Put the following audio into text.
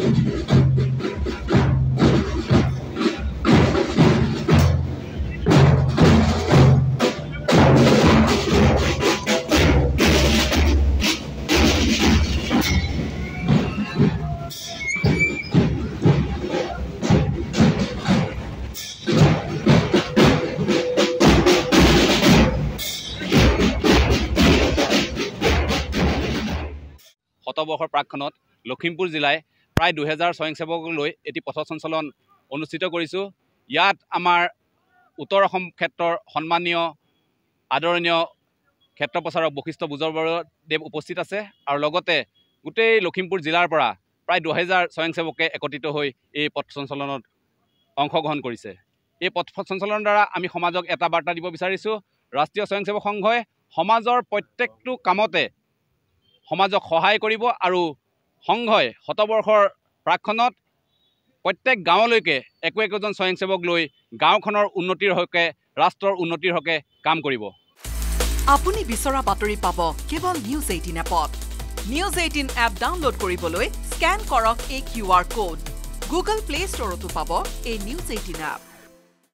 শতবৰ্ষৰ প্ৰাকখনত লখিমপুৰ জিলাই প্ৰায় 2000 স্বয়ংসেৱকক লৈ এটি পথ সঞ্চালন অনুষ্ঠিত কৰিছোঁ। ইয়াত আমাৰ উত্তৰ অসম ক্ষেত্ৰৰ সন্মানীয় আদৰণীয় ক্ষেত্ৰ প্ৰচাৰক বশিষ্ঠ বুজৰবৰদেৱ উপস্থিত আছে আৰু লগতে গোটেই লখিমপুৰ জিলাৰ পৰা প্ৰায় 2000 স্বয়ংসেৱকে একত্ৰিত হৈ এই পথ সঞ্চালনত অংশগ্ৰহণ কৰিছে। এই পথ সঞ্চালনৰ দ্বাৰা আমি সমাজক এটা বাৰ্তা দিব বিচাৰিছোঁ, ৰাষ্ট্ৰীয় স্বয়ংসেৱক সংঘই সমাজৰ প্ৰত্যেকটো কামতে সমাজক সহায় কৰিব আৰু সংঘই শতবৰ্ষৰ প্ৰাকখনত প্ৰত্যেক গাঁৱলৈকে একোজন স্বয়ংসেৱক লৈ গাঁওখনৰ উন্নতিৰ হকে ৰাষ্ট্ৰৰ উন্নতিৰ হকে কাম কৰিব। আপুনি বিচৰা বাতৰি পাব কেৱল নিউজ 18 এপত। নিউজ 18 এপ ডাউনলোড কৰিবলৈ স্কেন কৰক এই QR কোড। গুগল প্লে ষ্টৰতো পাব এই নিউজ 18 এপ।